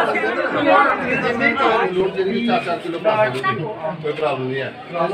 कोई प्रॉब्लम नहीं है।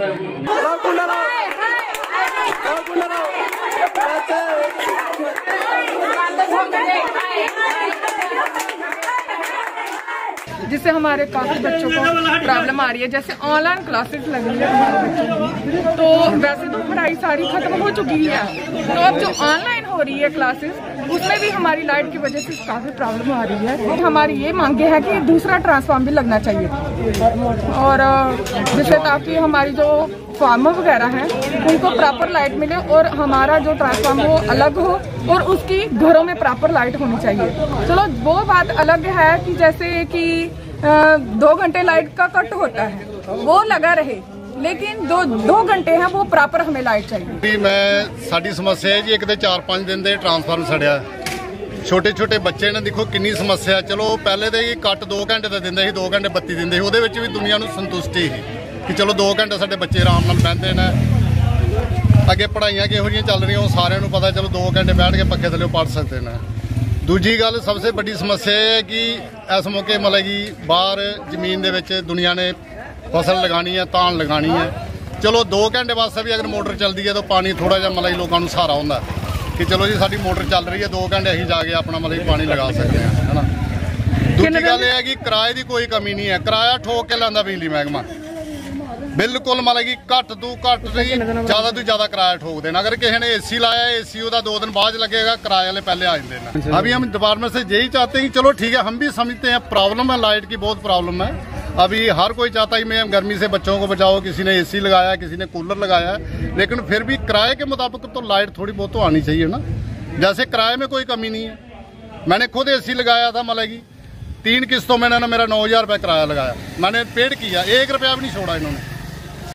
जिससे हमारे काफी बच्चों को प्रॉब्लम आ रही है। जैसे ऑनलाइन क्लासेस लग रही है हमारे बच्चों की, तो वैसे तो पढ़ाई सारी खत्म हो चुकी है, तो अब जो ऑनलाइन हो रही है क्लासेस उसमें भी हमारी लाइट की वजह से काफी प्रॉब्लम आ रही है। हमारी ये मांगे है कि दूसरा ट्रांसफार्म भी लगना चाहिए, और जिससे ताकि हमारी जो फार्मर वगैरह हैं उनको प्रॉपर लाइट मिले, और हमारा जो ट्रांसफार्म वो अलग हो और उसकी घरों में प्रॉपर लाइट होनी चाहिए। चलो वो बात अलग है कि जैसे कि 2 घंटे लाइट का कट होता है वो लगा रहे, लेकिन 2 घंटे हैं वो प्रॉपर हमें लाइट चाहिए। मैं साडी समस्या है जी, एक तो 4-5 दिन दे ट्रांसफार्म सड़िया, छोटे छोटे बच्चे ने देखो किन्नी समस्या। चलो पहले तो कट 2 घंटे का देंदे सी, 2 घंटे बत्ती देंदे सी, उहदे विच भी दुनिया नूं संतुष्टि सी कि चलो 2 घंटे साडे बच्चे आराम नाल बहिंदे ने। अगे पढ़ाइयां किहो जिहियां चल रही सारिਆਂ ਨੂੰ पता, चलो 2 घंटे बैठ के पक्खे थल्ले पढ़ सकते हैं। दूजी गल सबसे बड़ी समस्या है कि इस मौके मतलब कि बाहर जमीन दे विच दुनिया ने फसल लगानी है, धान लगानी है। चलो 2 घंटे वास्ते भी अगर मोटर चलती है तो पानी थोड़ा जिहा मतलब लोगों को सहारा होंदा कि चलो जी साडी मोटर चल रही है, 2 घंटे असीं जाके अपना मतलब पानी लगा सकते हैं, है ना। दूजी गल यह है कि किराए की कोई कमी नहीं है, किराया ठोक के लैंदा बिजली महकमा, बिल्कुल मतलब कि घट तो घट नहीं, ज्यादा तो ज्यादा किराया ठोक देना। अगर किसी ने एसी लाया, एसी उदा 2 दिन बाद लगेगा, किराए वाले पहले आ जाते। अभी हम डिपार्टमेंट से यही चाहते हैं कि चलो ठीक है, हम भी समझते हैं प्रॉब्लम है, लाइट की बहुत प्रॉब्लम है। अभी हर कोई चाहता है मैं गर्मी से बच्चों को बचाओ, किसी ने एसी लगाया, किसी ने कूलर लगाया, लेकिन फिर भी किराए के मुताबिक तो लाइट थोड़ी बहुत तो आनी चाहिए ना। जैसे किराए में कोई कमी नहीं है, मैंने खुद एसी लगाया था, मतलब कि 3 किस्तों में मेरा 9,000 रुपये किराया लगाया, मैंने पेड किया, 1 रुपया भी नहीं छोड़ा इन्होंने।